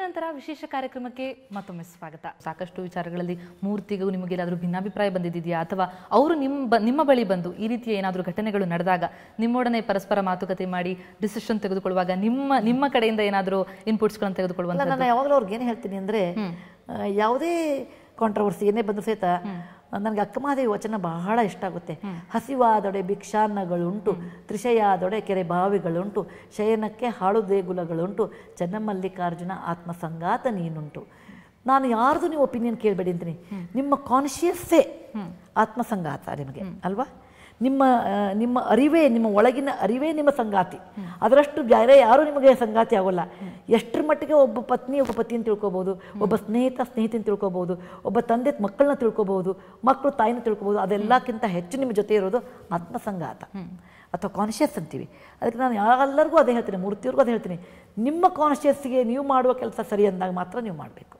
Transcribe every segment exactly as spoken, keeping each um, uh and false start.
ನಂತರ ವಿಶೇಷ ಕಾರ್ಯಕ್ರಮಕ್ಕೆ ಮತ್ತೊಮ್ಮೆ ಸ್ವಾಗತ. ಸಾಕಷ್ಟು ವಿಚಾರಗಳಲ್ಲಿ ಮೂರ್ತಿಗೂ ನಿಮಗೆ ಏನಾದರೂ ಭಿನ್ನಾಭಿಪ್ರಾಯ ಬಂದಿದೆಯಾ ಅಥವಾ ಅವರು ನಿಮ್ಮ ನಿಮ್ಮ ಬಳಿ ಬಂದು ಈ ರೀತಿಯ ಏನಾದರೂ ಘಟನೆಗಳು ನಡೆದಾಗ ನಿಮ್ಮೊಡನೆ ಪರಸ್ಪರ ಮಾತುಕತೆ ಮಾಡಿ ಡಿಸಿಷನ್ ತೆಗೆದುಕೊಳ್ಳುವಾಗ ನಿಮ್ಮ ನಿಮ್ಮ ಕಡೆಯಿಂದ ಏನಾದರೂ ಇನ್ಪುಟ್ಸ್ಗಳನ್ನು ತೆಗೆದುಕೊಳ್ಳುವಂತ? ನಾನು ಯಾವಾಗಲೂ ಅವ್ರಿಗೆ ಏನು ಹೇಳ್ತೀನಿ ಅಂದರೆ, ಯಾವುದೇ ಕಾಂಟ್ರವರ್ಸಿ ಏನೇ ಬಂದರೂ ಸಹಿತ ನನಗೆ ಅಕ್ಕಮಹಾದೇವಿ ವಚನ ಬಹಳ ಇಷ್ಟ ಆಗುತ್ತೆ. ಹಸಿವಾದೊಡೆ ಭಿಕ್ಷಾನ್ನಗಳುಂಟು, ತ್ರಿಶಯಾದೊಡೆ ಕೆರೆ ಬಾವಿಗಳುಂಟು, ಶಯನಕ್ಕೆ ಹಾಳು ದೇಗುಲಗಳುಂಟು, ಚನ್ನಮಲ್ಲಿಕಾರ್ಜುನ ಆತ್ಮಸಂಗಾತ ನೀನುಂಟು. ನಾನು ಯಾರ್ದು ನೀವು ಒಪಿನಿಯನ್ ಕೇಳಬೇಡಿ ಅಂತೀನಿ. ನಿಮ್ಮ ಕಾನ್ಷಿಯಸ್ಸೇ ಆತ್ಮಸಂಗಾತ ನಿಮಗೆ ಅಲ್ವಾ? ನಿಮ್ಮ ನಿಮ್ಮ ಅರಿವೇ, ನಿಮ್ಮ ಒಳಗಿನ ಅರಿವೇ ನಿಮ್ಮ ಸಂಗಾತಿ. ಅದರಷ್ಟು ಬೇರೆ ಯಾರೂ ನಿಮಗೆ ಸಂಗಾತಿ ಆಗೋಲ್ಲ. ಎಷ್ಟರ ಮಟ್ಟಿಗೆ ಒಬ್ಬ ಪತ್ನಿ ಒಬ್ಬ ಪತಿಯನ್ನು ತಿಳ್ಕೊಬೋದು, ಒಬ್ಬ ಸ್ನೇಹಿತ ಸ್ನೇಹಿತನ ತಿಳ್ಕೊಬೋದು, ಒಬ್ಬ ತಂದೆ ಮಕ್ಕಳನ್ನ ತಿಳ್ಕೊಬೋದು, ಮಕ್ಕಳು ತಾಯಿನ ತಿಳ್ಕೊಬೋದು. ಅದೆಲ್ಲಕ್ಕಿಂತ ಹೆಚ್ಚು ನಿಮ್ಮ ಜೊತೆ ಇರೋದು ಆತ್ಮಸಂಗಾತ ಅಥವಾ ಕಾನ್ಷಿಯಸ್ ಅಂತೀವಿ. ಅದಕ್ಕೆ ನಾನು ಯಾರೆಲ್ಲರಿಗೂ ಅದೇ ಹೇಳ್ತೀನಿ, ಮೂರ್ತಿಯವ್ರಿಗೂ ಅದೇ ಹೇಳ್ತೀನಿ. ನಿಮ್ಮ ಕಾನ್ಷಿಯಸ್ಗೆ ನೀವು ಮಾಡುವ ಕೆಲಸ ಸರಿ ಅಂದಾಗ ಮಾತ್ರ ನೀವು ಮಾಡಬೇಕು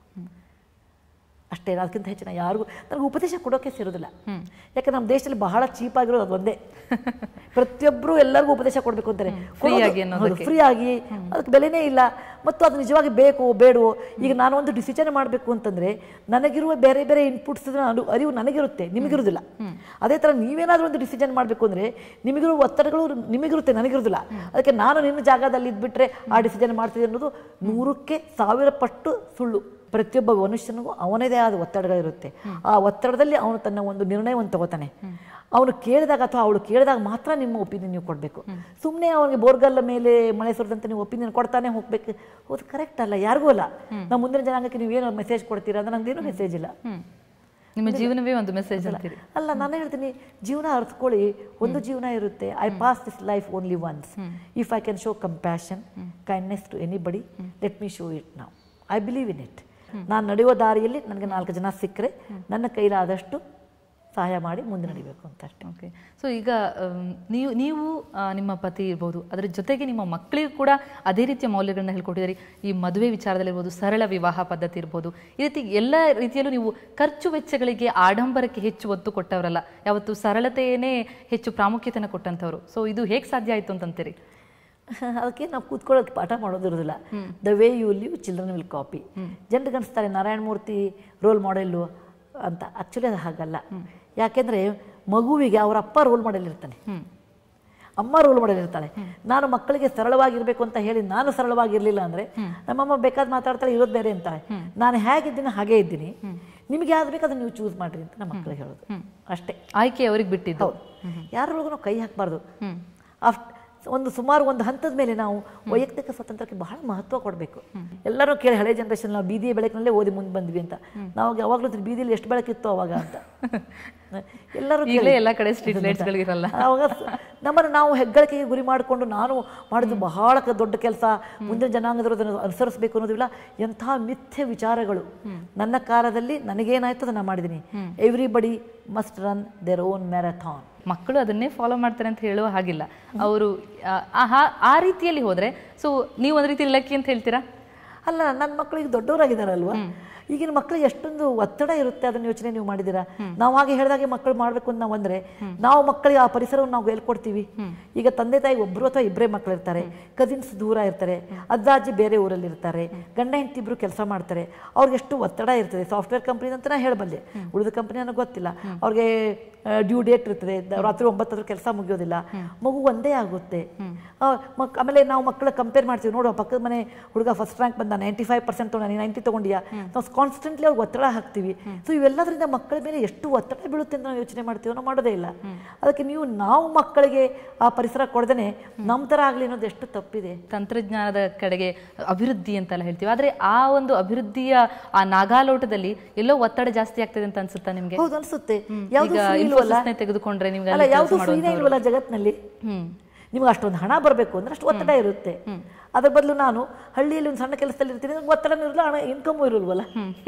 ಅಷ್ಟೇ. ಅದಕ್ಕಿಂತ ಹೆಚ್ಚಿನ ಯಾರಿಗೂ ನನಗೆ ಉಪದೇಶ ಕೊಡೋಕೆ ಸೇರೋದಿಲ್ಲ. ಯಾಕೆ ನಮ್ಮ ದೇಶದಲ್ಲಿ ಬಹಳ ಚೀಪಾಗಿರೋದು ಅದು ಒಂದೇ. ಪ್ರತಿಯೊಬ್ಬರು ಎಲ್ಲರಿಗೂ ಉಪದೇಶ ಕೊಡಬೇಕು ಅಂತಾರೆ, ಫ್ರೀ ಆಗಿ. ಅದಕ್ಕೆ ಬೆಲೆನೇ ಇಲ್ಲ. ಮತ್ತು ಅದು ನಿಜವಾಗಿ ಬೇಕು ಬೇಡವೋ. ಈಗ ನಾನು ಒಂದು ಡಿಸಿಷನ್ ಮಾಡಬೇಕು ಅಂತಂದರೆ ನನಗಿರುವ ಬೇರೆ ಬೇರೆ ಇನ್ಪುಟ್ಸ್ ಅರಿವು ನನಗಿರುತ್ತೆ, ನಿಮಗಿರೋದಿಲ್ಲ. ಅದೇ ಥರ ನೀವೇನಾದರೂ ಒಂದು ಡಿಸಿಷನ್ ಮಾಡಬೇಕು ಅಂದರೆ ನಿಮಗಿರುವ ಒತ್ತಡಗಳು ನಿಮಗಿರುತ್ತೆ, ನನಗಿರೋದಿಲ್ಲ. ಅದಕ್ಕೆ ನಾನು ನಿನ್ನ ಜಾಗದಲ್ಲಿ ಇದ್ಬಿಟ್ರೆ ಆ ಡಿಸಿಷನ್ ಮಾಡ್ತಿದ್ದೆ ಅನ್ನೋದು ನೂರಕ್ಕೆ ಸಾವಿರ ಪಟ್ಟು ಸುಳ್ಳು. ಪ್ರತಿಯೊಬ್ಬ ಮನುಷ್ಯನಿಗೂ ಅವನದೇ ಆದ ಒತ್ತಡಗಳಿರುತ್ತೆ. ಆ ಒತ್ತಡದಲ್ಲಿ ಅವನು ತನ್ನ ಒಂದು ನಿರ್ಣಯವನ್ನು ತಗೋತಾನೆ. ಅವನು ಕೇಳಿದಾಗ ಅಥವಾ ಅವಳು ಕೇಳಿದಾಗ ಮಾತ್ರ ನಿಮ್ಮ ಒಪಿನಿಯನ್ ನೀವು ಕೊಡಬೇಕು. ಸುಮ್ಮನೆ ಅವನಿಗೆ ಬೋರ್ಗಲ್ಲ ಮೇಲೆ ಮಳೆ ಸುರಿದಂತೆ ನೀವು ಒಪಿನಿಯನ್ ಕೊಡ್ತಾನೆ ಹೋಗ್ಬೇಕು, ಅದು ಕರೆಕ್ಟ್ ಅಲ್ಲ, ಯಾರಿಗೂ ಅಲ್ಲ. ನಮ್ಮ ಮುಂದಿನ ಜನಾಂಗಕ್ಕೆ ನೀವೇನೋ ಮೆಸೇಜ್ ಕೊಡ್ತೀರಾ ಅಂದ್ರೆ ನಂದೇನು ಮೆಸೇಜ್ ಇಲ್ಲ. ನಿಮ್ಮ ಜೀವನವೇ ಒಂದು ಮೆಸೇಜ್ ಅಲ್ಲ. ನಾನು ಹೇಳ್ತೀನಿ, ಜೀವನ ಅರ್ಥಕೊಳ್ಳಿ. ಒಂದು ಜೀವನ ಇರುತ್ತೆ. I pass this life only once. If I can show compassion kindness to anybody, let me show it now. I believe in it. ನಾನು ನಡೆಯುವ ದಾರಿಯಲ್ಲಿ ನನಗೆ ನಾಲ್ಕು ಜನ ಸಿಕ್ಕರೆ ನನ್ನ ಕೈಲಾದಷ್ಟು ಸಹಾಯ ಮಾಡಿ ಮುಂದೆ ನಡಿಬೇಕು ಅಂತ ಅಷ್ಟೇ. ಓಕೆ. ಸೊ ಈಗ ನೀವು ನೀವು ನಿಮ್ಮ ಪತಿ ಇರ್ಬೋದು, ಅದರ ಜೊತೆಗೆ ನಿಮ್ಮ ಮಕ್ಕಳಿಗೂ ಕೂಡ ಅದೇ ರೀತಿಯ ಮೌಲ್ಯಗಳನ್ನ ಹೇಳ್ಕೊಟ್ಟಿದ್ದೀರಿ. ಈ ಮದುವೆ ವಿಚಾರದಲ್ಲಿರ್ಬೋದು, ಸರಳ ವಿವಾಹ ಪದ್ಧತಿ ಇರ್ಬೋದು, ಈ ರೀತಿ ಎಲ್ಲ ರೀತಿಯಲ್ಲೂ ನೀವು ಖರ್ಚು ವೆಚ್ಚಗಳಿಗೆ, ಆಡಂಬರಕ್ಕೆ ಹೆಚ್ಚು ಒತ್ತು ಕೊಟ್ಟವರಲ್ಲ, ಯಾವತ್ತು ಸರಳತೆಯೇ ಹೆಚ್ಚು ಪ್ರಾಮುಖ್ಯತೆಯನ್ನು ಕೊಟ್ಟಂಥವ್ರು. ಸೊ ಇದು ಹೇಗೆ ಸಾಧ್ಯ ಆಯಿತು ಅಂತಂತೀರಿ? ಅದಕ್ಕೆ ನಾವು ಕೂತ್ಕೊಳ್ಳೋಕೆ ಪಾಠ ಮಾಡೋದಿರೋದಿಲ್ಲ. The way you live children will copy. ಜನರಿಗೆ ಅನಿಸ್ತಾರೆ ನಾರಾಯಣ ಮೂರ್ತಿ ರೋಲ್ ಮಾಡೆಲ್ಲು ಅಂತ. ಆ್ಯಕ್ಚುಲಿ ಅದು ಹಾಗಲ್ಲ. ಯಾಕೆಂದರೆ ಮಗುವಿಗೆ ಅವರ ಅಪ್ಪ ರೋಲ್ ಮಾಡೆಲ್ ಇರ್ತಾನೆ, ಅಮ್ಮ ರೋಲ್ ಮಾಡೆಲ್ ಇರ್ತಾಳೆ. ನಾನು ಮಕ್ಕಳಿಗೆ ಸರಳವಾಗಿರ್ಬೇಕು ಅಂತ ಹೇಳಿ ನಾನು ಸರಳವಾಗಿರಲಿಲ್ಲ ಅಂದರೆ ನಮ್ಮಮ್ಮ ಬೇಕಾದ ಮಾತಾಡ್ತಾಳೆ, ಇರೋದು ಬೇರೆ ಅಂತಾಳೆ. ನಾನು ಹೇಗಿದ್ದೀನಿ ಹಾಗೇ ಇದ್ದೀನಿ, ನಿಮಗೆ ಯಾವ್ದು ಬೇಕು ಅದನ್ನು ನೀವು ಚೂಸ್ ಮಾಡಿರಿ ಅಂತ ನಮ್ಮ ಮಕ್ಕಳಿಗೆ ಹೇಳೋದು ಅಷ್ಟೇ. ಆಯ್ಕೆ ಅವ್ರಿಗೆ ಬಿಟ್ಟಿದ್ದು. ಯಾರೊಳಗೂ ನಾವು ಕೈ ಹಾಕಬಾರ್ದು. ಅಫ್ ಒಂದು ಸುಮಾರು ಒಂದು ಹಂತದ ಮೇಲೆ ನಾವು ವೈಯಕ್ತಿಕ ಸ್ವಾತಂತ್ರ್ಯಕ್ಕೆ ಬಹಳ ಮಹತ್ವ ಕೊಡಬೇಕು. ಎಲ್ಲರೂ ಕೇಳಿ ಹಳೆ ಜನರೇಷನ್ ನಾವು ಬೀದಿಯ ಬೆಳಕಿನಲ್ಲೇ ಓದಿ ಮುಂದೆ ಬಂದ್ವಿ ಅಂತ. ನಾವು ಯಾವಾಗಲೂ ಬೀದಿಯಲ್ಲಿ ಎಷ್ಟು ಬೆಳಕಿತ್ತು ಅವಾಗ ಅಂತ ಎಲ್ಲರೂ ಎಲ್ಲ ಕಡೆ ಸ್ಟ್ರೀಟ್ ಲೈಟ್ಸ್ಗಳಿರಲ್ಲ. ಅವಾಗ ನಮ್ಮನ್ನು ನಾವು ಹೆಗ್ಗಳಿಕೆಗೆ ಗುರಿ ಮಾಡಿಕೊಂಡು ನಾನು ಮಾಡಿದ್ದು ಬಹಳ ದೊಡ್ಡ ಕೆಲಸ, ಮುಂದಿನ ಜನಾಂಗದವರು ಅದನ್ನು ಅನುಸರಿಸಬೇಕು ಅನ್ನೋದಿಲ್ಲ. ಎಂಥ ಮಿಥ್ಯ ವಿಚಾರಗಳು. ನನ್ನ ಕಾಲದಲ್ಲಿ ನನಗೇನಾಯ್ತು ಅದನ್ನು ಮಾಡಿದ್ದೀನಿ. Everybody must run their own marathon. ಮಕ್ಕಳು ಅದನ್ನೇ ಫಾಲೋ ಮಾಡ್ತಾರೆ ಅಂತ ಹೇಳುವ ಹಾಗಿಲ್ಲ. ಅವರು ಆ ರೀತಿಯಲ್ಲಿ ಹೋದರೆ ಸೊ ನೀವು ಒಂದು ರೀತಿ ಲಕ್ಕಿ ಅಂತ ಹೇಳ್ತೀರಾ? ಅಲ್ಲ, ನನ್ನ ಮಕ್ಕಳು ಈಗ ದೊಡ್ಡವರಾಗಿದ್ದಾರಲ್ವ. ಈಗಿನ ಮಕ್ಕಳಿಗೆ ಎಷ್ಟೊಂದು ಒತ್ತಡ ಇರುತ್ತೆ, ಅದನ್ನ ಯೋಚನೆ ನೀವು ಮಾಡಿದ್ದೀರಾ? ನಾವು ಹಾಗೆ ಹೇಳಿದಾಗೆ ಮಕ್ಕಳು ಮಾಡಬೇಕು ಅಂತ ನಾವು ಅಂದರೆ ನಾವು ಮಕ್ಕಳಿಗೆ ಆ ಪರಿಸರವನ್ನು ನಾವು ಹೇಳ್ಕೊಡ್ತೀವಿ. ಈಗ ತಂದೆ ತಾಯಿ ಒಬ್ಬರು ಅಥವಾ ಇಬ್ಬರೇ ಮಕ್ಕಳು ಇರ್ತಾರೆ, ಕಸಿನ್ಸ್ ದೂರ ಇರ್ತಾರೆ, ಅಜ್ಜಾಜಿ ಬೇರೆ ಊರಲ್ಲಿ ಇರ್ತಾರೆ, ಗಂಡ ಹೆಂಡತಿ ಇಬ್ಬರು ಕೆಲಸ ಮಾಡ್ತಾರೆ, ಅವ್ರಿಗೆ ಎಷ್ಟು ಒತ್ತಡ ಇರ್ತದೆ. ಸಾಫ್ಟ್ವೇರ್ ಕಂಪ್ನಿ ಅಂತ ನಾ ಹೇಳಬಲ್ಲೆ, ಉಳಿದ ಕಂಪ್ನಿ ನನಗೆ ಗೊತ್ತಿಲ್ಲ. ಅವ್ರಿಗೆ ಡ್ಯೂ ಡೇಟ್ ಇರ್ತದೆ, ರಾತ್ರಿ ಒಂಬತ್ತಾದ್ರೂ ಕೆಲಸ ಮುಗಿಯೋದಿಲ್ಲ, ಮಗು ಒಂದೇ ಆಗುತ್ತೆ. ಆಮೇಲೆ ನಾವು ಮಕ್ಕಳು ಕಂಪೇರ್ ಮಾಡ್ತೀವಿ. ನೋಡುವ ಪಕ್ಕದ ಮನೆ ಹುಡುಗ ಫಸ್ಟ್ ರ್ಯಾಂಕ್ ಬಂದ, ನೈಂಟಿ ಫೈವ್ ಪರ್ಸೆಂಟ್ ತೊಗೊಂಡು ನೈಂಟಿ ತೊಗೊಂಡಿಯಾ, ನಾವು ಕಾನ್ಸ್ಟೆಂಟ್ಲಿ ಅವ್ರಿಗೆ ಒತ್ತಡ ಹಾಕ್ತೀವಿ. ಸೊ ಇವೆಲ್ಲದರಿಂದ ಮಕ್ಕಳ ಮೇಲೆ ಎಷ್ಟು ಒತ್ತಡ ಬೀಳುತ್ತೆ ಅಂತ ನಾವು ಯೋಚನೆ ಮಾಡ್ತೀವಿ, ನಾವು ಮಾಡೋದೇ ಇಲ್ಲ. ಅದಕ್ಕೆ ನೀವು ನಾವು ಮಕ್ಕಳಿಗೆ ಆ ಪರಿಸರ ಕೊಡದೇನೆ ನಮ್ಮ ಥರ ಆಗಲಿ ಅನ್ನೋದು ಎಷ್ಟು ತಪ್ಪಿದೆ. ತಂತ್ರಜ್ಞಾನದ ಕಡೆಗೆ ಅಭಿವೃದ್ಧಿ ಅಂತೆಲ್ಲ ಹೇಳ್ತೀವಿ, ಆದರೆ ಆ ಒಂದು ಅಭಿವೃದ್ಧಿಯ ಆ ನಾಗಾಲೋಟದಲ್ಲಿ ಎಲ್ಲೋ ಒತ್ತಡ ಜಾಸ್ತಿ ಆಗ್ತದೆ ಅಂತ ಅನ್ಸುತ್ತಾ ನಿಮ್ಗೆ? ಹೌದು ಅನ್ಸುತ್ತೆ. ತೆಗೆದುಕೊಂಡ್ರೆ ನಿಮ್ಗೆ ಯಾವುದು ಫ್ರೀನೇ ಇಲ್ವಲ್ಲ ಜಗತ್ತಿನಲ್ಲಿ. ನಿಮ್ಗೆ ಅಷ್ಟೊಂದು ಹಣ ಬರಬೇಕು ಅಂದ್ರೆ ಅಷ್ಟು ಒತ್ತಡ ಇರುತ್ತೆ. ಅದ್ರ ಬದಲು ನಾನು ಹಳ್ಳಿಯಲ್ಲಿ ಒಂದು ಸಣ್ಣ ಕೆಲಸದಲ್ಲಿ ಇರ್ತೀನಿ, ಒತ್ತಡನೂ ಇರಲ್ಲ, ಹಣ ಇನ್ಕಮು ಇರಲ್ವಲ್ಲ.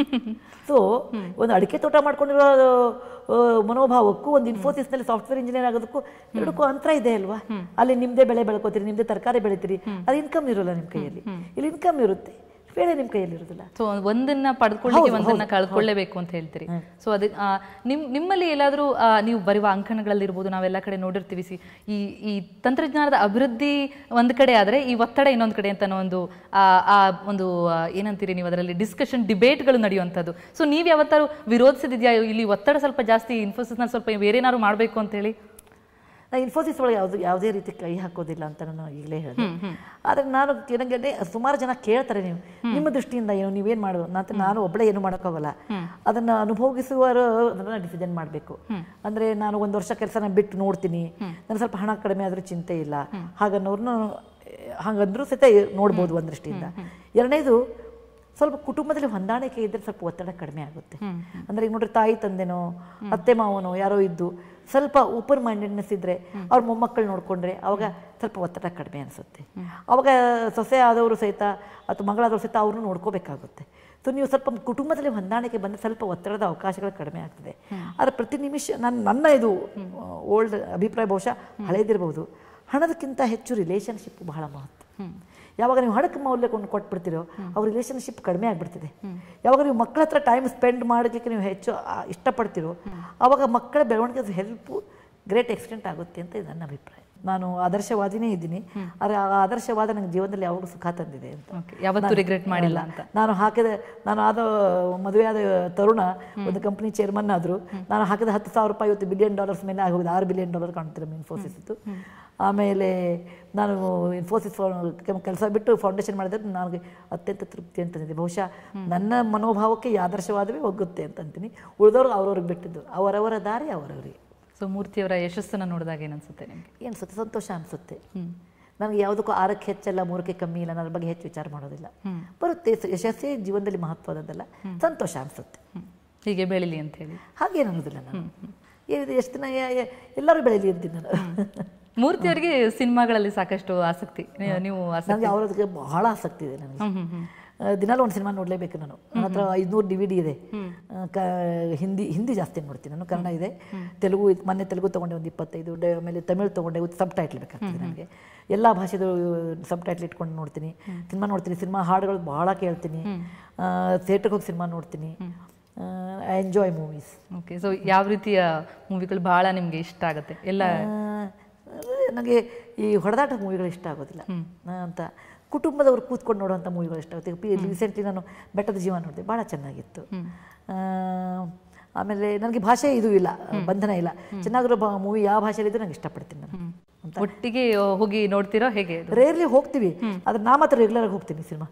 ಸೊ ಒಂದು ಅಡಿಕೆ ತೋಟ ಮಾಡ್ಕೊಂಡಿರೋ ಮನೋಭಾವಕ್ಕೂ ಒಂದು ಇನ್ಫೋಸಿಸ್ನಲ್ಲಿ ಸಾಫ್ಟ್ವೇರ್ ಇಂಜಿನಿಯರ್ ಆಗೋದಕ್ಕೂ ಎರಡಕ್ಕೂ ಅಂತರ ಇದೆ ಅಲ್ವಾ? ಅಲ್ಲಿ ನಿಮ್ಮದೇ ಬೆಳೆ ಬೆಳ್ಕೋತೀರಿ, ನಿಮ್ಮದೇ ತರಕಾರಿ ಬೆಳಿತೀರಿ, ಅದು ಇನ್ಕಮ್ ಇರೋಲ್ಲ ನಿಮ್ಮ ಕೈಯಲ್ಲಿ. ಇಲ್ಲಿ ಇನ್ಕಮ್ ಇರುತ್ತೆ, ವೇಳೆ ನಿಮ್ಮ ಕೈಯಲ್ಲಿರೋದಿಲ್ಲ. ಸೊ ಒಂದನ್ನ ಪಡೆದುಕೊಳ್ಳಿಕ್ಕೆ ಒಂದನ್ನ ಕಳ್ಕೊಳ್ಳೇಬೇಕು ಅಂತ ಹೇಳ್ತೀರಿ. ಸೊ ಅದು ನಿಮ್ ನಿಮ್ಮಲ್ಲಿ ಎಲ್ಲಾದರೂ ನೀವು ಬರೆಯುವ ಅಂಕಣಗಳಲ್ಲಿರ್ಬೋದು, ನಾವೆಲ್ಲ ಕಡೆ ನೋಡಿರ್ತೀವಿ, ಸಿ ಈ ಈ ತಂತ್ರಜ್ಞಾನದ ಅಭಿವೃದ್ಧಿ ಒಂದು ಕಡೆ ಆದರೆ ಈ ಒತ್ತಡ ಇನ್ನೊಂದು ಕಡೆ ಅಂತ ಒಂದು ಆ ಒಂದು ಏನಂತೀರಿ ನೀವು ಅದರಲ್ಲಿ ಡಿಸ್ಕಷನ್ ಡಿಬೇಟ್ಗಳು ನಡೆಯುವಂಥದ್ದು. ಸೊ ನೀವು ಯಾವತ್ತಾರು ವಿರೋಧಿಸಿದ್ಯಾ ಇಲ್ಲಿ ಒತ್ತಡ ಸ್ವಲ್ಪ ಜಾಸ್ತಿ, ಇನ್ಫೋಸಿಸ್ನ ಸ್ವಲ್ಪ ಬೇರೆನಾದ್ರು ಮಾಡಬೇಕು ಅಂತ ಹೇಳಿ? ನಾ ಇನ್ಫೋಸಿಸ್ ಒಳಗೆ ಯಾವುದು ಯಾವುದೇ ರೀತಿ ಕೈ ಹಾಕೋದಿಲ್ಲ ಅಂತ ನಾನು ಈಗಲೇ ಹೇಳಿದೆ. ಆದರೆ ನಾನು ನನಗೆ ಸುಮಾರು ಜನ ಕೇಳ್ತಾರೆ, ನೀವು ನಿಮ್ಮ ದೃಷ್ಟಿಯಿಂದ ಏನು, ನೀವೇನು ಮಾಡೋದು ಅಂತ. ನಾನು ಒಬ್ಬಳೇ ಏನು ಮಾಡೋಕ್ಕಾಗಲ್ಲ, ಅದನ್ನು ಅನುಭೋಗಿಸುವವರು ಅದನ್ನು ಡಿಸಿಷನ್ ಮಾಡಬೇಕು. ಅಂದರೆ ನಾನು ಒಂದು ವರ್ಷ ಕೆಲಸನ ಬಿಟ್ಟು ನೋಡ್ತೀನಿ, ನನಗೆ ಸ್ವಲ್ಪ ಹಣ ಕಡಿಮೆ ಆದರೂ ಚಿಂತೆ ಇಲ್ಲ ಹಾಗನ್ನೋರ್ನು ಹಾಗಂದ್ರೂ ಸಹಿತ ನೋಡ್ಬೋದು ಒಂದು ದೃಷ್ಟಿಯಿಂದ. ಎರಡನೇದು, ಸ್ವಲ್ಪ ಕುಟುಂಬದಲ್ಲಿ ಹೊಂದಾಣಿಕೆ ಇದ್ದರೆ ಸ್ವಲ್ಪ ಒತ್ತಡ ಕಡಿಮೆ ಆಗುತ್ತೆ. ಅಂದರೆ ಈಗ ನೋಡ್ರಿ, ತಾಯಿ ತಂದೆನೋ ಅತ್ತೆ ಮಾವನೋ ಯಾರೋ ಇದ್ದು ಸ್ವಲ್ಪ ಓಪನ್ ಮೈಂಡೆಡ್ನೆಸ್ ಇದ್ದರೆ, ಅವ್ರ ಮೊಮ್ಮಕ್ಕಳು ನೋಡಿಕೊಂಡ್ರೆ ಅವಾಗ ಸ್ವಲ್ಪ ಒತ್ತಡ ಕಡಿಮೆ ಅನಿಸುತ್ತೆ. ಅವಾಗ ಸೊಸೆ ಆದವರು ಸಹಿತ ಅಥವಾ ಮಗಳಾದವರು ಸಹಿತ ಅವ್ರನ್ನೂ ನೋಡ್ಕೋಬೇಕಾಗುತ್ತೆ. ಸೊ ನೀವು ಸ್ವಲ್ಪ ಕುಟುಂಬದಲ್ಲಿ ಹೊಂದಾಣಿಕೆ ಬಂದರೆ ಸ್ವಲ್ಪ ಒತ್ತಡದ ಅವಕಾಶಗಳು ಕಡಿಮೆ ಆಗ್ತದೆ. ಆದರೆ ಪ್ರತಿ ನಿಮಿಷ ನನ್ನ ನನ್ನ ಇದು ಓಲ್ಡ್ ಅಭಿಪ್ರಾಯ, ಬಹುಶಃ ಹಳೇದಿರ್ಬೋದು, ಹಣದಕ್ಕಿಂತ ಹೆಚ್ಚು ರಿಲೇಷನ್ಶಿಪ್ ಬಹಳ ಮಹತ್ವ. ಯಾವಾಗ ನೀವು ಹಣಕ್ಕೆ ಮೌಲ್ಯ ಕೊಂಡು ಕೊಟ್ಬಿಡ್ತೀರೋ ಅವ್ರ ರಿಲೇಷನ್ಶಿಪ್ ಕಡಿಮೆ ಆಗಿಬಿಡ್ತದೆ. ಯಾವಾಗ ನೀವು ಮಕ್ಕಳ ಹತ್ರ ಟೈಮ್ ಸ್ಪೆಂಡ್ ಮಾಡೋಕ್ಕೆ ನೀವು ಹೆಚ್ಚು ಇಷ್ಟಪಡ್ತೀರೋ ಆವಾಗ ಮಕ್ಕಳ ಬೆಳವಣಿಗೆ ಹೆಲ್ಪ್ ಗ್ರೇಟ್ ಎಕ್ಸ್ಟೆಂಟ್ ಆಗುತ್ತೆ ಅಂತ ನನ್ನ ಅಭಿಪ್ರಾಯ. ನಾನು ಆದರ್ಶವಾದಿನೇ ಇದ್ದೀನಿ, ಆದರೆ ಆ ಆದರ್ಶವಾದ ನನಗೆ ಜೀವನದಲ್ಲಿ ಯಾವಾಗಲೂ ಸುಖ ತಂದಿದೆ ಅಂತ, ಯಾವತ್ತೂ ರಿಗ್ರೆಟ್ ಮಾಡಿಲ್ಲ ಅಂತ. ನಾನು ಹಾಕಿದ ನಾನು ಆದ ಮದುವೆಯಾದ ತರುಣ ಒಂದು ಕಂಪ್ನಿ ಚೇರ್ಮನ್ ಆದರು. ನಾನು ಹಾಕಿದ ಹತ್ತು ಸಾವಿರ ರೂಪಾಯಿ ಇವತ್ತು ಬಿಲಿಯನ್ ಡಾಲರ್ಸ್ ಮೇಲೆ ಆಗೋದು, ಆರು ಬಿಲಿಯನ್ ಡಾಲರ್ ಕಾಣ್ತಿರೋ ಇನ್ಫೋಸಿಸ್ ಇತ್ತು. ಆಮೇಲೆ ನಾನು ಇನ್ಫೋಸಿಸ್ ಕೆಲಸ ಬಿಟ್ಟು ಫೌಂಡೇಶನ್ ಮಾಡಿದ್ರೆ ನನಗೆ ಅತ್ಯಂತ ತೃಪ್ತಿ ಅಂತಂದಿದೆ. ಬಹುಶಃ ನನ್ನ ಮನೋಭಾವಕ್ಕೆ ಆದರ್ಶವಾದವೇ ಹೋಗುತ್ತೆ ಅಂತ ಅಂತೀನಿ. ಉಳಿದವ್ರು ಅವ್ರವ್ರಿಗೆ ಬಿಟ್ಟಿದ್ದು, ಅವರವರ ದಾರಿ ಅವರವರಿಗೆ. ಸೊ ಮೂರ್ತಿಯವರ ಯಶಸ್ಸನ್ನು ನೋಡಿದಾಗ ಏನು ಅನಿಸುತ್ತೆ ನಿಮಗೆ? ಏನು ಅನಿಸುತ್ತೆ? ಸಂತೋಷ ಅನಿಸುತ್ತೆ. ನನಗೆ ಯಾವುದಕ್ಕೂ ಆರಕ್ಕೆ ಹೆಚ್ಚಲ್ಲ, ಮೂರಕ್ಕೆ ಕಮ್ಮಿ ಇಲ್ಲ, ನನ್ನ ಬಗ್ಗೆ ಹೆಚ್ಚು ವಿಚಾರ ಮಾಡೋದಿಲ್ಲ. ಬರುತ್ತೆ, ಯಶಸ್ಸೇ ಜೀವನದಲ್ಲಿ ಮಹತ್ವದಲ್ಲ, ಸಂತೋಷ ಅನಿಸುತ್ತೆ. ಹೀಗೆ ಬೆಳೀಲಿ ಅಂತ ಹೇಳಿ ಹಾಗೇನು ಅನ್ನೋದಿಲ್ಲ. ನಾನು ಎಷ್ಟು ದಿನ ಎಲ್ಲರೂ ಬೆಳೀಲಿ ಅಂತೀನಿ ನಾನು. ಮೂರ್ತಿಯವರಿಗೆ ಸಿನಿಮಾಗಳಲ್ಲಿ ಸಾಕಷ್ಟು ಆಸಕ್ತಿ, ನೀವು ನನಗೆ ಅವರದಕ್ಕೆ ಬಹಳ ಆಸಕ್ತಿ ಇದೆ. ನನಗೆ ದಿನಾಲು ಒಂದು ಸಿನಿಮಾ ನೋಡಲೇಬೇಕು. ನಾನು ನನ್ನ ಹತ್ರ ಐದುನೂರು ಡಿ ವಿ ಡಿ ಇದೆ. ಕ ಹಿಂದಿ ಹಿಂದಿ ಜಾಸ್ತಿ ನೋಡ್ತೀನಿ ನಾನು, ಕನ್ನಡ ಇದೆ, ತೆಲುಗು ಮೊನ್ನೆ ತೆಲುಗು ತೊಗೊಂಡೆ ಒಂದು ಇಪ್ಪತ್ತೈದು, ಆಮೇಲೆ ತಮಿಳು ತೊಗೊಂಡೆ, ಸಬ್ ಟೈಟ್ಲ್ ಬೇಕಾಗ್ತದೆ ನನಗೆ. ಎಲ್ಲ ಭಾಷೆದು ಸಬ್ ಟೈಟ್ಲ್ ಇಟ್ಕೊಂಡು ನೋಡ್ತೀನಿ, ಸಿನಿಮಾ ನೋಡ್ತೀನಿ, ಸಿನಿಮಾ ಹಾಡುಗಳು ಭಾಳ ಕೇಳ್ತೀನಿ, ಥಿಯೇಟ್ರಿಗೆ ಹೋಗಿ ಸಿನಿಮಾ ನೋಡ್ತೀನಿ. I enjoy movies. Okay, so ಯಾವ ರೀತಿಯ ಮೂವಿಗಳು ಭಾಳ ನಿಮಗೆ ಇಷ್ಟ ಆಗುತ್ತೆ? ಎಲ್ಲ ನನಗೆ ಈ ಹೊಡೆದಾಟ ಮೂವಿಗಳು ಇಷ್ಟ ಆಗೋದಿಲ್ಲ ಅಂತ, ಕುಟುಂಬದವರು ಕೂತ್ಕೊಂಡು ನೋಡುವಂಥ ಮೂವಿಗಳು ಇಷ್ಟ ಆಗುತ್ತೆ. ರೀಸೆಂಟ್ಲಿ ನಾನು ಬೆಟ್ಟದ ಜೀವ ನೋಡಿದೆ, ಭಾಳ ಚೆನ್ನಾಗಿತ್ತು. ಆಮೇಲೆ ನನಗೆ ಭಾಷೆ ಇದು ಇಲ್ಲ, ಬಂಧನ ಇಲ್ಲ, ಚೆನ್ನಾಗಿರೋ ಮೂವಿ ಯಾವ ಭಾಷೆಯಲ್ಲಿದ್ದರೂ ನಂಗೆ ಇಷ್ಟಪಡ್ತೀನಿ ನಾನು. ಒಟ್ಟಿಗೆ ಹೋಗಿ ನೋಡ್ತೀರೋ ಹೇಗೆ? ರೇರ್ಲಿ ಹೋಗ್ತೀವಿ, ಆದರೆ ನಾ ಮಾತ್ರ ರೆಗ್ಯುಲರ್ ಆಗಿ ಹೋಗ್ತೀನಿ ಸಿನಿಮಾ.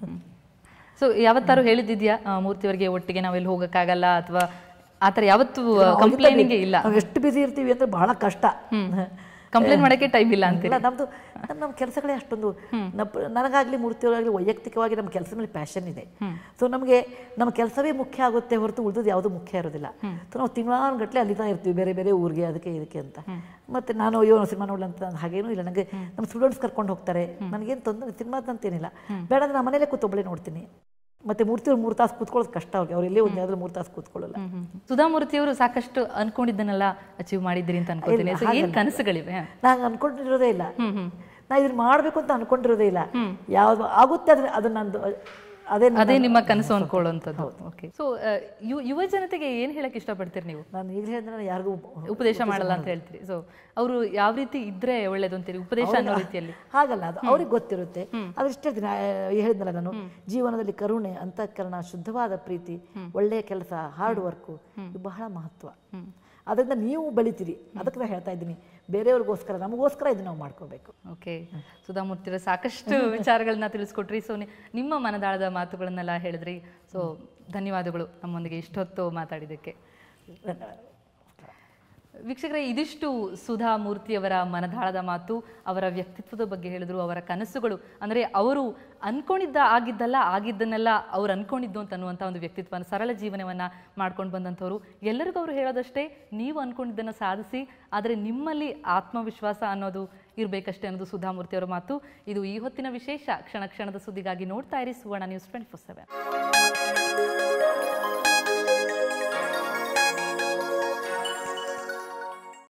ಸೊ ಯಾವತ್ತಾರು ಹೇಳಿದ್ಯಾ ಮೂರ್ತಿಯವರಿಗೆ ಒಟ್ಟಿಗೆ ನಾವೆಲ್ಲಿ ಹೋಗೋಕ್ಕಾಗಲ್ಲ ಅಥವಾ ಆ ಥರ ಯಾವತ್ತೂ ಕಂಪ್ಲೇನಿಂಗೇ ಇಲ್ಲ? ನಾವು ಎಷ್ಟು ಬಿಸಿ ಇರ್ತೀವಿ ಅಂದರೆ ಬಹಳ ಕಷ್ಟ, ಕಂಪ್ಲೇಂಟ್ ಮಾಡೋಕ್ಕೆ ಟೈಮ್ ಇಲ್ಲ ಅಂತಿಲ್ಲ. ನಮ್ಮದು ನಮ್ಮ ಕೆಲಸಗಳೇ ಅಷ್ಟೊಂದು, ನನಗಾಗಲಿ ಮೂರ್ತಿಯವರಾಗಲಿ ವೈಯಕ್ತಿಕವಾಗಿ ನಮ್ಮ ಕೆಲಸದ ಮೇಲೆ ಪ್ಯಾಷನ್ ಇದೆ. ಸೊ ನಮಗೆ ನಮ್ಮ ಕೆಲಸವೇ ಮುಖ್ಯ ಆಗುತ್ತೆ ಹೊರತು ಉಳಿದದ್ದು ಯಾವುದೂ ಮುಖ್ಯ ಇರೋದಿಲ್ಲ. ಸೊ ನಾವು ತಿಂಗಳಾನು ಗಟ್ಟಲೆ ಅಲ್ಲಿತಾ ಇರ್ತೀವಿ ಬೇರೆ ಬೇರೆ ಊರಿಗೆ, ಅದಕ್ಕೆ ಇದಕ್ಕೆ ಅಂತ. ಮತ್ತು ನಾನು ಅಯ್ಯೋ ಸಿನಿಮಾ ನೋಡ್ಲಂತ ಹಾಗೇನೂ ಇಲ್ಲ. ನನಗೆ ನಮ್ಮ ಸ್ಟೂಡೆಂಟ್ಸ್ ಕರ್ಕೊಂಡು ಹೋಗ್ತಾರೆ, ನನಗೇನು ತೊಂದರೆ ಸಿನಿಮಾದಂತೇನಿಲ್ಲ. ಬೇಡ ಅಂದರೆ ನಾನು ಮನೇಲೆ ಕೂತೊಬ್ಬಳೇ ನೋಡ್ತೀನಿ. ಮತ್ತೆ ಮೂರ್ತಿಯವ್ರು ಮೂರು ತಾಸು ಕೂತ್ಕೊಳ್ಳೋದು ಕಷ್ಟ ಅವ್ರಿಗೆ, ಅವ್ರು ಎಲ್ಲೇ ಒಂದು ಯಾವ್ದು ಮೂರು ತಾಸು ಕೂತ್ಕೊಳ್ಳಲ್ಲ. ಸುಧಾ ಮೂರ್ತಿಯವರು ಸಾಕಷ್ಟು ಅನ್ಕೊಂಡಿದ್ದನ್ನೆಲ್ಲ ಅಚೀವ್ ಮಾಡಿದ್ರಿ ಅಂತ ಅನ್ಕೋತೀನಿ. ಏನು ಕನಸುಗಳಿವೆ? ನಾನು ಅನ್ಕೊಂಡಿರೋದೇ ಇಲ್ಲ, ನಾ ಇದನ್ನ ಮಾಡಬೇಕು ಅಂತ ಅನ್ಕೊಂಡಿರೋದೇ ಇಲ್ಲ. ಯಾವ್ದು ಆಗುತ್ತೆ ಅದನ್ನ ಅದನ್ನ ನಂದು ಅದೇ ಅದೇ ನಿಮ್ಮ ಕನಸು ಅನ್ಕೊಳ್ಳುವಂಥದ್ದು. ಓಕೆ, ಸೊ ಯುವ ಜನತೆಗೆ ಏನು ಹೇಳಕ್ಕೆ ಇಷ್ಟಪಡ್ತೀರಿ ನೀವು? ನಾನು ಈಗ ಹೇಳಿದ್ರೆ ನಾನು ಯಾರಿಗೂ ಉಪದೇಶ ಮಾಡಲ್ಲ ಅಂತ ಹೇಳ್ತೀರಿ. ಸೊ ಅವರು ಯಾವ ರೀತಿ ಇದ್ರೆ ಒಳ್ಳೇದು ಅಂತೀರಿ ಉಪದೇಶ ಅನ್ನೋ ರೀತಿಯಲ್ಲಿ? ಹಾಗಲ್ಲ, ಅದು ಅವ್ರಿಗೆ ಗೊತ್ತಿರುತ್ತೆ. ಆದ್ರೆ ಇಷ್ಟ ಹೇಳ್ತೀನಿ, ಹೇಳಿದ್ನಲ್ಲ ನಾನು, ಜೀವನದಲ್ಲಿ ಕರುಣೆ, ಅಂತಃಕರಣ, ಶುದ್ಧವಾದ ಪ್ರೀತಿ, ಒಳ್ಳೆಯ ಕೆಲಸ, ಹಾರ್ಡ್ ವರ್ಕು ಇದು ಬಹಳ ಮಹತ್ವ. ಅದರಿಂದ ನೀವು ಬೆಳಿತೀರಿ, ಅದಕ್ಕೆ ನಾನು ಹೇಳ್ತಾ ಇದ್ದೀನಿ. ಬೇರೆಯವ್ರಿಗೋಸ್ಕರ, ನಮಗೋಸ್ಕರ ಇದು ನಾವು ಮಾಡ್ಕೋಬೇಕು. ಓಕೆ, ಸುಧಾ ಮೂರ್ತಿಯವರೇ ಸಾಕಷ್ಟು ವಿಚಾರಗಳನ್ನ ತಿಳಿಸ್ಕೊಟ್ರಿ. ಸೊ ನಿಮ್ಮ ಮನದಾಳದ ಮಾತುಗಳನ್ನೆಲ್ಲ ಹೇಳಿದ್ರಿ. ಸೊ ಧನ್ಯವಾದಗಳು ನಮ್ಮೊಂದಿಗೆ ಇಷ್ಟೊತ್ತು ಮಾತಾಡಿದ್ದಕ್ಕೆ. ವೀಕ್ಷಕರೇ, ಇದಿಷ್ಟು ಸುಧಾ ಮೂರ್ತಿಯವರ ಮನದಾಳದ ಮಾತು. ಅವರ ವ್ಯಕ್ತಿತ್ವದ ಬಗ್ಗೆ ಹೇಳಿದ್ರು, ಅವರ ಕನಸುಗಳು ಅಂದರೆ ಅವರು ಅನ್ಕೊಂಡಿದ್ದ ಆಗಿದ್ದಲ್ಲ, ಆಗಿದ್ದನ್ನೆಲ್ಲ ಅವ್ರು ಅನ್ಕೊಂಡಿದ್ದು ಅಂತ ಅನ್ನುವಂಥ ಒಂದು ವ್ಯಕ್ತಿತ್ವ, ಸರಳ ಜೀವನವನ್ನು ಮಾಡ್ಕೊಂಡು ಬಂದಂಥವ್ರು. ಎಲ್ಲರಿಗೂ ಅವರು ಹೇಳೋದಷ್ಟೇ, ನೀವು ಅನ್ಕೊಂಡಿದ್ದನ್ನು ಸಾಧಿಸಿ, ಆದರೆ ನಿಮ್ಮಲ್ಲಿ ಆತ್ಮವಿಶ್ವಾಸ ಅನ್ನೋದು ಇರಬೇಕಷ್ಟೇ ಅನ್ನೋದು ಸುಧಾ ಮೂರ್ತಿಯವರ ಮಾತು. ಇದು ಈ ಹೊತ್ತಿನ ವಿಶೇಷ. ಕ್ಷಣ ಕ್ಷಣದ ಸುದ್ದಿಗಾಗಿ ನೋಡ್ತಾ ಇರಿ Suvarna news twenty four seven.